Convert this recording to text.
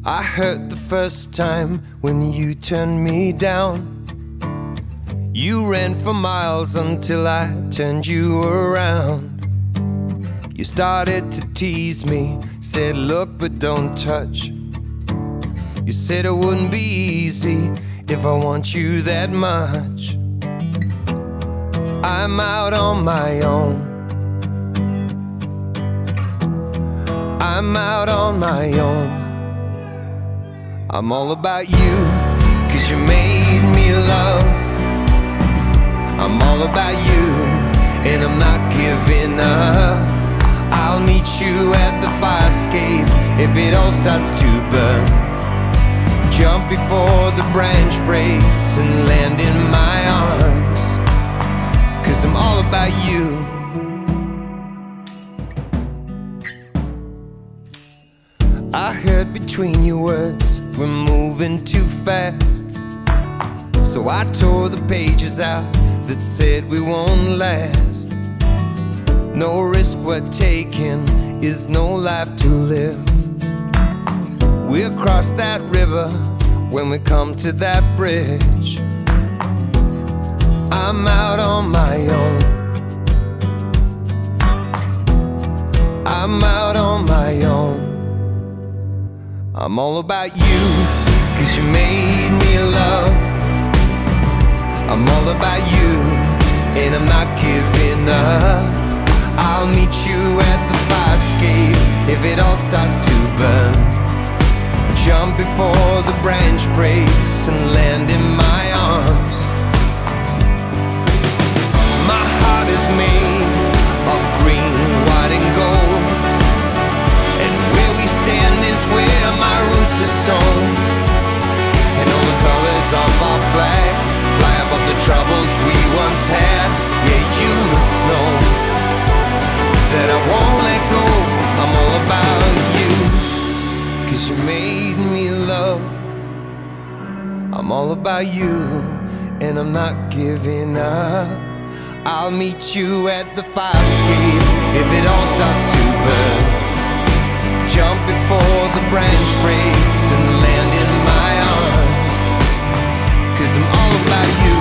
I hurt the first time when you turned me down. You ran for miles until I turned you around. You started to tease me, said look but don't touch. You said it wouldn't be easy if I want you that much. I'm out on my own. I'm out on my own. I'm all about you, 'cause you made me love. I'm all about you, and I'm not giving up. I'll meet you at the fire escape if it all starts to burn. Jump before the branch breaks and land in my arms, 'cause I'm all about you. I heard between your words we're moving too fast, so I tore the pages out that said we won't last. No risk we're taking is no life to live. We'll cross that river when we come to that bridge. I'm out on my own. I'm out on my own. I'm all about you, 'cause you made me love. I'm all about you, and I'm not giving up. I'll meet you at the fire escape if it all starts to burn. Jump before the branch breaks and land in my arms. My heart is made of green, white and gold, and where we stand is where my roots are sown. And all the colors of our flag fly above the troubles we once had. Yeah, you must know that I won't let go. I'm all about you, 'cause you made me love. I'm all about you, and I'm not giving up. I'll meet you at the fire escape if it all starts to burn. Jump before the branch breaks and land in my arms, 'cause I'm all about you.